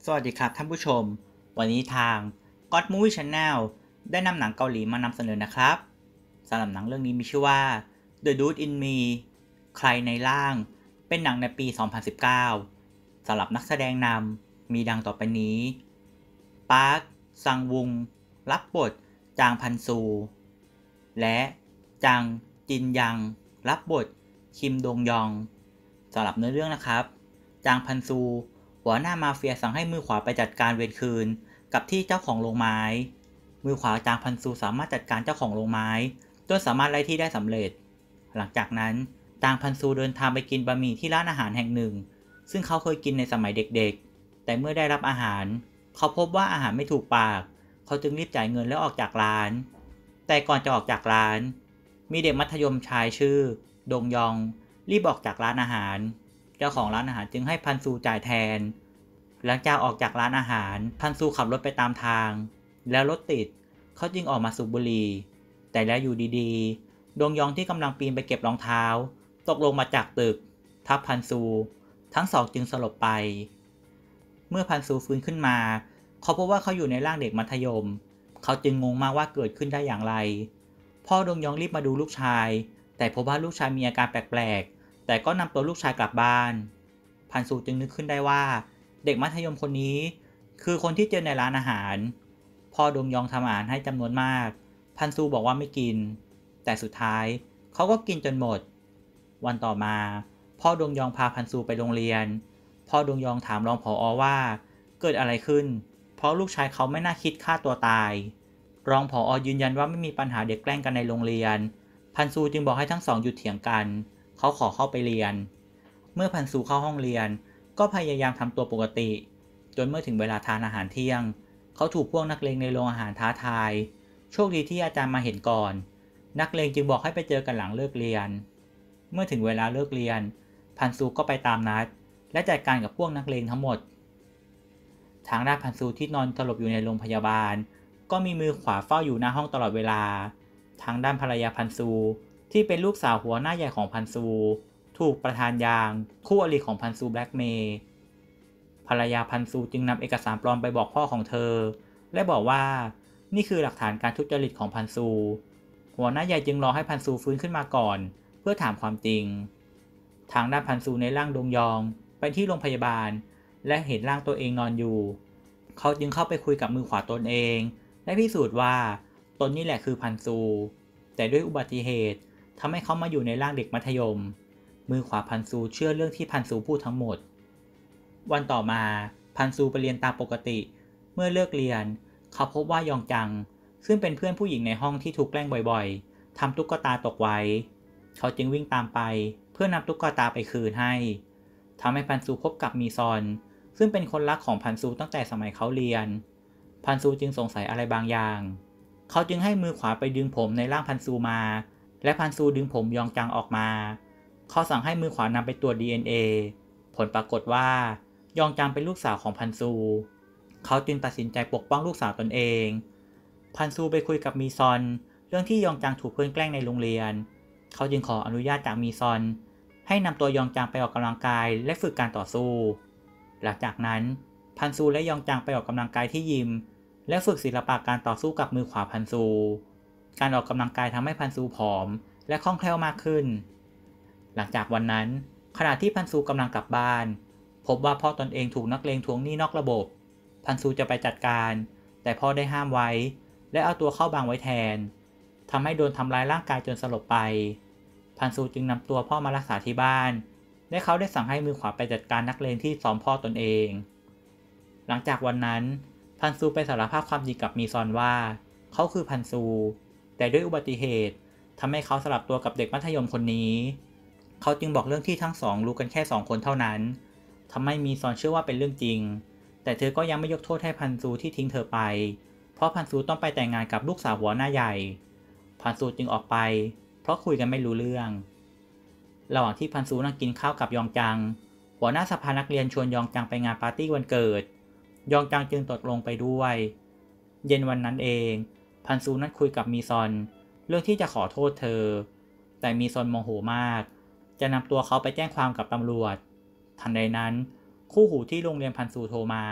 สวัสดีครับท่านผู้ชมวันนี้ทาง God Movie Channel ได้นำหนังเกาหลีมานำเสนอนะครับสำหรับหนังเรื่องนี้มีชื่อว่า The Dude in Me ใครในร่างเป็นหนังในปี 2019 สำหรับนักแสดงนำมีดังต่อไปนี้ปาร์ค ซังวุงรับบทจางพันซูและจังจินยังรับบทคิมดงยองสำหรับเนื้อเรื่องนะครับจางพันซูหัวหน้ามาเฟียสั่งให้มือขวาไปจัดการเวรคืนกับที่เจ้าของโรงไม้มือขวาจางพันซูสามารถจัดการเจ้าของโรงไม้จนสามารถไล่ที่ได้สำเร็จหลังจากนั้นจางพันซูเดินทางไปกินบะหมี่ที่ร้านอาหารแห่งหนึ่งซึ่งเขาเคยกินในสมัยเด็กๆแต่เมื่อได้รับอาหารเขาพบว่าอาหารไม่ถูกปากเขาจึงรีบจ่ายเงินแล้วออกจากร้านแต่ก่อนจะออกจากร้านมีเด็กมัธยมชายชื่อดงยองรีบออกจากร้านอาหารเจ้าของร้านอาหารจึงให้พันซูจ่ายแทนหลังจากออกจากร้านอาหารพันซูขับรถไปตามทางแล้วรถติดเขาจึงออกมาสูบบุหรี่แต่แล้วอยู่ดีๆดงยองที่กำลังปีนไปเก็บรองเท้าตกลงมาจากตึกทับพันซูทั้งสองจึงสลบไปเมื่อพันซูฟื้นขึ้นมาเขาพบว่าเขาอยู่ในร่างเด็กมัธยมเขาจึงงงมากว่าเกิดขึ้นได้อย่างไรพ่อดงยองรีบมาดูลูกชายแต่พบว่าลูกชายมีอาการแปลกๆแต่ก็นำตัวลูกชายกลับบ้านพันซูจึงนึกขึ้นได้ว่าเด็กมัธยมคนนี้คือคนที่เจอในร้านอาหารพ่อดงยองทำอาหารให้จำนวนมากพันซูบอกว่าไม่กินแต่สุดท้ายเขาก็กินจนหมดวันต่อมาพ่อดงยองพาพันซูไปโรงเรียนพ่อดงยองถามรองผอ.ว่าเกิดอะไรขึ้นเพราะลูกชายเขาไม่น่าคิดฆ่าตัวตายรองผอ.ยืนยันว่าไม่มีปัญหาเด็กแกล้งกันในโรงเรียนพันซูจึงบอกให้ทั้งสองหยุดเถียงกันเขาขอเข้าไปเรียนเมื่อพันซูเข้าห้องเรียนก็พยายามทำตัวปกติจนเมื่อถึงเวลาทานอาหารเที่ยงเขาถูกพวกนักเลงในโรงอาหารท้าทายโชคดีที่อาจารย์มาเห็นก่อนนักเลงจึงบอกให้ไปเจอกันหลังเลิกเรียนเมื่อถึงเวลาเลิกเรียนพันซูก็ไปตามนัดและจัดการกับพวกนักเลงทั้งหมดทางด้านพันซูที่นอนสลบอยู่ในโรงพยาบาลก็มีมือขวาเฝ้าอยู่หน้าห้องตลอดเวลาทางด้านภรรยาพันซูที่เป็นลูกสาวหัวหน้าใหญ่ของพันซูถูกประธานยางคู่อริของพันซูแบล็กเมย์ภรรยาพันซูจึงนำเอกสารปลอมไปบอกพ่อของเธอและบอกว่านี่คือหลักฐานการทุจริตของพันซูหัวหน้าใหญ่จึงรอให้พันซูฟื้นขึ้นมาก่อนเพื่อถามความจริงทางด้านพันซูในร่างดงยองไปที่โรงพยาบาลและเห็นร่างตัวเองนอนอยู่เขาจึงเข้าไปคุยกับมือขวาตนเองและพิสูจน์ว่าตนนี่แหละคือพันซูแต่ด้วยอุบัติเหตุทำให้เขามาอยู่ในร่างเด็กมัธยมมือขวาพันซูเชื่อเรื่องที่พันซูพูดทั้งหมดวันต่อมาพันซูไปเรียนตามปกติเมื่อเลิกเรียนเขาพบว่ายองจังซึ่งเป็นเพื่อนผู้หญิงในห้องที่ถูกแกล้งบ่อยๆทำตุ๊กตาตกไว้เขาจึงวิ่งตามไปเพื่อนำตุ๊กตาไปคืนให้ทำให้พันซูพบกับมีซอนซึ่งเป็นคนรักของพันซูตั้งแต่สมัยเขาเรียนพันซูจึงสงสัยอะไรบางอย่างเขาจึงให้มือขวาไปดึงผมในร่างพันซูมาและพันซูดึงผมยองจังออกมาเขาสั่งให้มือขวานำไปตรวจ DNA ผลปรากฏว่ายองจังเป็นลูกสาวของพันซูเขาจึงตัดสินใจปกป้องลูกสาวตนเองพันซูไปคุยกับมีซอนเรื่องที่ยองจังถูกเพื่อนแกล้งในโรงเรียนเขาจึงขออนุญาตจากมีซอนให้นำตัวยองจังไปออกกำลังกายและฝึกการต่อสู้หลังจากนั้นพันซูและยองจังไปออกกำลังกายที่ยิมและฝึกศิลปะการต่อสู้กับมือขวาพันซูการออกกำลังกายทำให้พันซูผอมและคล่องแคล่วมากขึ้นหลังจากวันนั้นขณะที่พันซูกำลังกลับบ้านพบว่าพ่อตนเองถูกนักเลงทวงหนี้นอกระบบพันซูจะไปจัดการแต่พ่อได้ห้ามไว้และเอาตัวเข้าบังไว้แทนทำให้โดนทำร้ายร่างกายจนสลบไปพันซูจึงนำตัวพ่อมารักษาที่บ้านและเขาได้สั่งให้มือขวาไปจัดการนักเลงที่ซ้อมพ่อตนเองหลังจากวันนั้นพันซูไปสารภาพความจริงกับมีซอนว่าเขาคือพันซูแต่ด้วยอุบัติเหตุทำให้เขาสลับตัวกับเด็กมัธยมคนนี้เขาจึงบอกเรื่องที่ทั้งสองรู้กันแค่2 คนเท่านั้นทำให้มีซอนเชื่อว่าเป็นเรื่องจริงแต่เธอก็ยังไม่ยกโทษให้พันซูที่ทิ้งเธอไปเพราะพันซูต้องไปแต่งงานกับลูกสาวหัวหน้าใหญ่พันซูจึงออกไปเพราะคุยกันไม่รู้เรื่องระหว่างที่พันซูนั่งกินข้าวกับยองจังหัวหน้าสภานักเรียนชวนยองจังไปงานปาร์ตี้วันเกิดยองจังจึงตกลงไปด้วยเย็นวันนั้นเองพันซูนัดคุยกับมีซอนเรื่องที่จะขอโทษเธอแต่มีซอนโมโหมากจะนำตัวเขาไปแจ้งความกับตำรวจทันใดนั้นคู่หูที่โรงเรียนพันซูโทรมา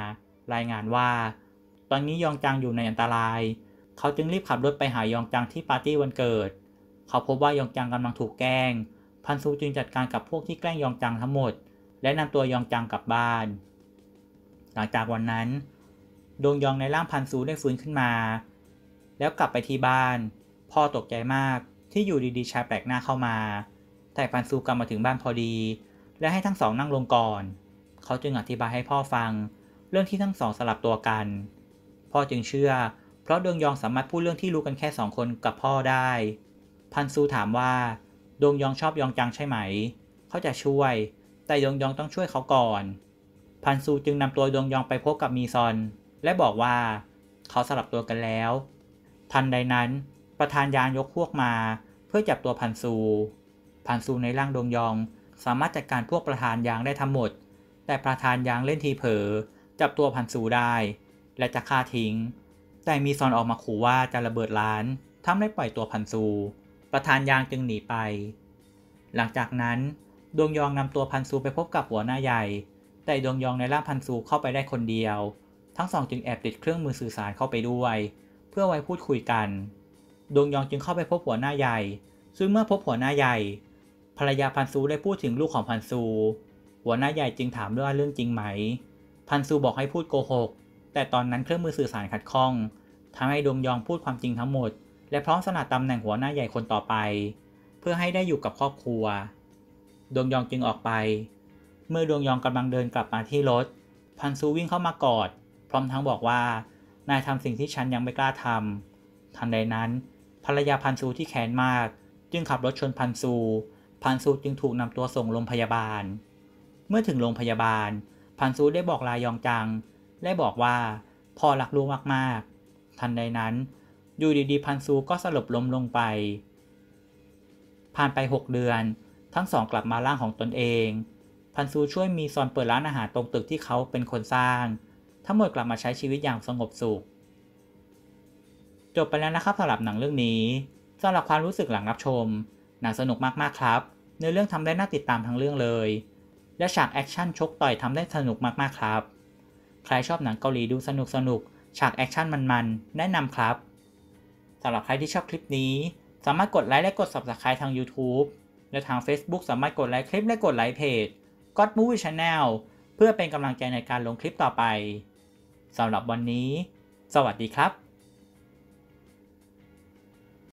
รายงานว่าตอนนี้ยองจังอยู่ในอันตรายเขาจึงรีบขับรถไปหายองจังที่ปาร์ตี้วันเกิดเขาพบว่ายองจังกำลังถูกแกล้งพันซูจึงจัดการกับพวกที่แกล้งยองจังทั้งหมดและนำตัวยองจังกลับบ้านหลังจากวันนั้นดงยองในร่างพันซูได้ฟื้นขึ้นมาแล้วกลับไปที่บ้านพ่อตกใจมากที่อยู่ดีๆชายแปลกหน้าเข้ามาแต่พันซูกลับมาถึงบ้านพอดีและให้ทั้งสองนั่งลงก่อนเขาจึงอธิบายให้พ่อฟังเรื่องที่ทั้งสองสลับตัวกันพ่อจึงเชื่อเพราะดงยองสามารถพูดเรื่องที่รู้กันแค่สองคนกับพ่อได้พันซูถามว่าดงยองชอบยองจังใช่ไหมเขาจะช่วยแต่ดงยองต้องช่วยเขาก่อนพันซูจึงนำตัวดงยองไปพบกับมีซอนและบอกว่าเขาสลับตัวกันแล้วทันใดนั้นประธานยานยกพวกมาเพื่อจับตัวพันซูในร่างดงยองสามารถจัดการพวกประธานยางได้ทั้งหมดแต่ประธานยางเล่นทีเผลอจับตัวพันซูได้และจะฆ่าทิ้งแต่มีซอนออกมาขู่ว่าจะระเบิดร้านถ้าไม่ปล่อยตัวพันซูประธานยางจึงหนีไปหลังจากนั้นดงยองนำตัวพันซูไปพบกับหัวหน้าใหญ่แต่ดงยองในร่างพันซูเข้าไปได้คนเดียวทั้งสองจึงแอบติดเครื่องมือสื่อสารเข้าไปด้วยเพื่อไว้พูดคุยกันดงยองจึงเข้าไปพบหัวหน้าใหญ่ซึ่งเมื่อพบหัวหน้าใหญ่ภรรยาพันซูได้พูดถึงลูกของพันซูหัวหน้าใหญ่จึงถามว่าเรื่องจริงไหมพันซูบอกให้พูดโกหกแต่ตอนนั้นเครื่องมือสื่อสารขัดข้องทำให้ดงยองพูดความจริงทั้งหมดและพร้อมสละตำแหน่งหัวหน้าใหญ่คนต่อไปเพื่อให้ได้อยู่กับครอบครัวดงยองจึงออกไปเมื่อดงยองกำลังเดินกลับมาที่รถพันซูวิ่งเข้ามากอดพร้อมทั้งบอกว่านายทำสิ่งที่ฉันยังไม่กล้าทำทันใดนั้นภรรยาพันซูที่แค้นมากจึงขับรถชนพันซูจึงถูกนำตัวส่งโรงพยาบาลเมื่อถึงโรงพยาบาลพันซูได้บอกลายองจังและบอกว่าพ่อรักลูกมากๆทันใดนั้นอยู่ดีๆพันซูก็สลบล้มลงไปผ่านไป6 เดือนทั้งสองกลับมาร่างของตนเองพันซูช่วยมีซอนเปิดร้านอาหารตรงตึกที่เขาเป็นคนสร้างทั้งหมดกลับมาใช้ชีวิตอย่างสงบสุขจบไปแล้วนะครับสำหรับหนังเรื่องนี้สำหรับความรู้สึกหลังรับชมหนังสนุกมากๆครับเนื้อเรื่องทำได้น่าติดตามทั้งเรื่องเลยและฉากแอคชั่นชกต่อยทำได้สนุกมากๆครับใครชอบหนังเกาหลีดูสนุกฉากแอคชั่นมันๆแนะนำครับสำหรับใครที่ชอบคลิปนี้สามารถกดไลค์และกด Subscribe ทาง YouTube และทาง Facebook สามารถกดไลค์คลิปและกดไลค์เพจ God Movie Channel เพื่อเป็นกำลังใจในการลงคลิปต่อไปสำหรับวันนี้สวัสดีครับ